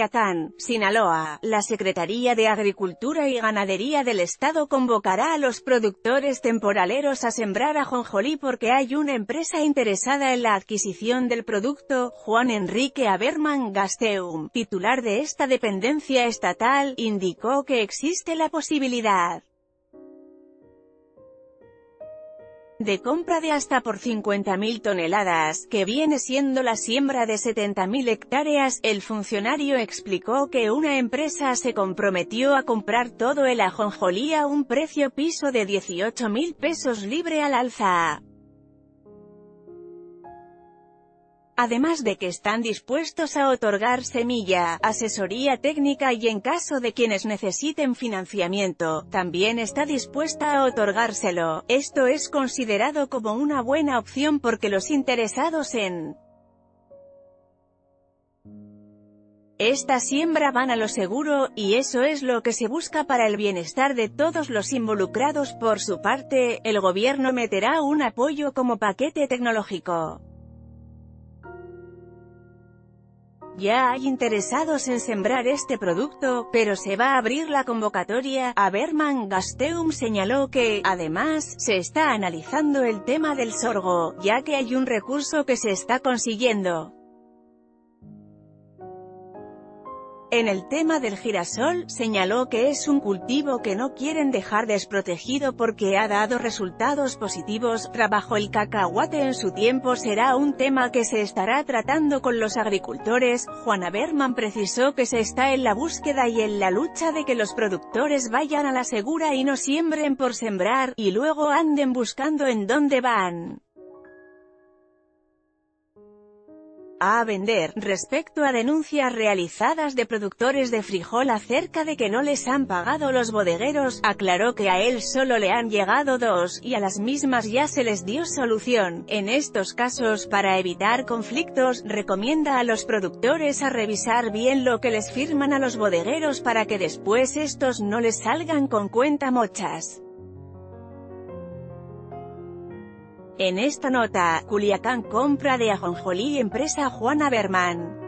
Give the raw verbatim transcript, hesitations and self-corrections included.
Culiacán, Sinaloa. La Secretaría de Agricultura y Ganadería del Estado convocará a los productores temporaleros a sembrar ajonjolí porque hay una empresa interesada en la adquisición del producto. Juan Enrique Haberman Gasteum, titular de esta dependencia estatal, indicó que existe la posibilidad de compra de hasta por cincuenta mil toneladas, que viene siendo la siembra de setenta mil hectáreas. El funcionario explicó que una empresa se comprometió a comprar todo el ajonjolí a un precio piso de dieciocho mil pesos libre al alza. Además de que están dispuestos a otorgar semilla, asesoría técnica y en caso de quienes necesiten financiamiento, también está dispuesta a otorgárselo. Esto es considerado como una buena opción porque los interesados en esta siembra van a lo seguro, y eso es lo que se busca para el bienestar de todos los involucrados. Por su parte, el gobierno meterá un apoyo como paquete tecnológico. Ya hay interesados en sembrar este producto, pero se va a abrir la convocatoria. Haberman Gasteum señaló que, además, se está analizando el tema del sorgo, ya que hay un recurso que se está consiguiendo. En el tema del girasol, señaló que es un cultivo que no quieren dejar desprotegido porque ha dado resultados positivos. Trabajo el cacahuate en su tiempo será un tema que se estará tratando con los agricultores. Juan Haberman precisó que se está en la búsqueda y en la lucha de que los productores vayan a la segura y no siembren por sembrar, y luego anden buscando en dónde van a vender. Respecto a denuncias realizadas de productores de frijol acerca de que no les han pagado los bodegueros, aclaró que a él solo le han llegado dos, y a las mismas ya se les dio solución. En estos casos, para evitar conflictos, recomienda a los productores a revisar bien lo que les firman a los bodegueros para que después estos no les salgan con cuentamochas. En esta nota, Culiacán compra de ajonjolí empresa Juan Haberman.